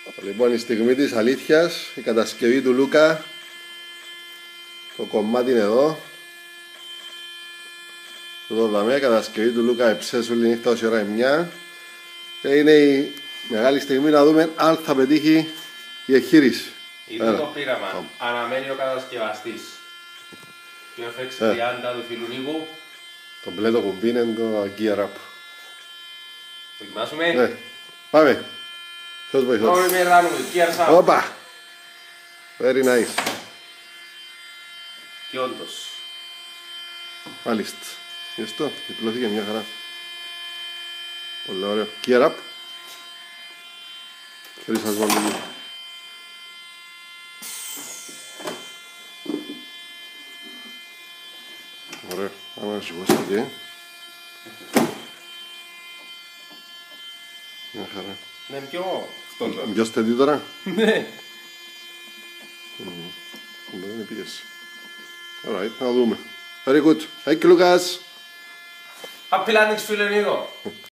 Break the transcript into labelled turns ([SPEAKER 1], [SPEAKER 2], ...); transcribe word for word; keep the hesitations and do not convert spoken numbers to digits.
[SPEAKER 1] Λοιπόν, η στιγμή της αλήθειας, η κατασκευή του Λούκα. Το κομμάτι είναι εδώ. Εδώ δαμε, η κατασκευή του Λούκα εψέσουλη νύχτα ως ώρα εννιά. Και είναι η μεγάλη στιγμή να δούμε αν θα πετύχει η εγχείρηση.
[SPEAKER 2] Είναι το πείραμα. Αναμένει ο κατασκευαστής. Το εφ εξ τριάντα του φίλου Νίκου.
[SPEAKER 1] Το μπλε το κουμπί είναι το Gear Up.
[SPEAKER 2] Δοκιμάσουμε.
[SPEAKER 1] Ναι. Πάμε. Ποιος βοηθός.
[SPEAKER 2] Πάμε με ράνου, Gear Up.
[SPEAKER 1] Όπα. Very nice.
[SPEAKER 2] Και όντως.
[SPEAKER 1] Μάλιστα. Γι' αυτό, διπλώθηκε μια χαρά. Πολύ ωραίο. Gear Up. Χωρίς σας βάλω λίγο. Ωραίο. Άμα σηκώσετε και. Μια χαρά.
[SPEAKER 2] Ναι, πιο φτώχο.
[SPEAKER 1] Πιο στετή τώρα.
[SPEAKER 2] Ναι.
[SPEAKER 1] Μπορεί να είναι πίεση. Alright, να δούμε. Very good. Thank you, Lucas.
[SPEAKER 2] Happy landings, φίλε Νίκο.